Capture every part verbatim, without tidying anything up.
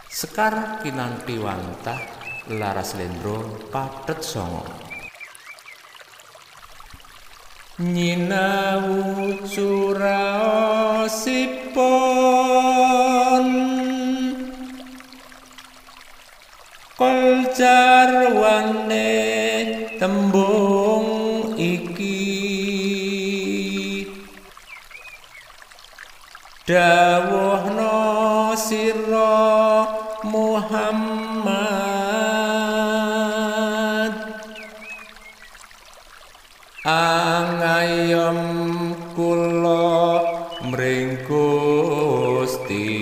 Sekar kinanthi wantah laras lendra pathet sanga. Nyinau suraosipun kol jarwane tembung iki dawuhna sira Muhammad angayom kula mring Gusti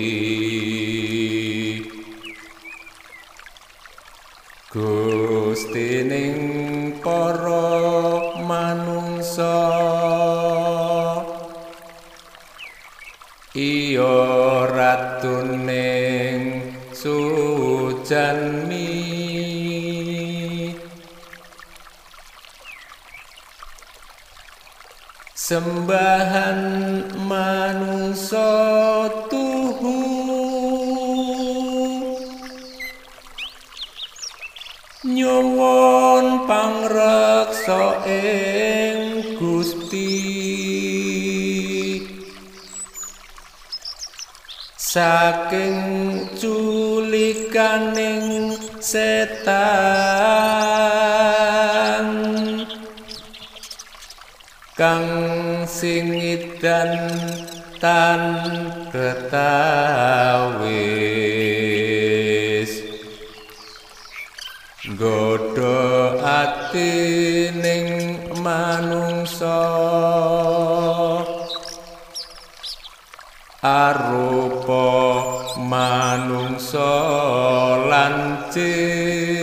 Gusti ning para manungsa iya ratuning sujanmi sembahan manungsa tuhu nyuwun pangreksa ing Gusti saking culikaning setan kang singidan tan ketawis nggodha atining manungsa arupa manungsa lan jin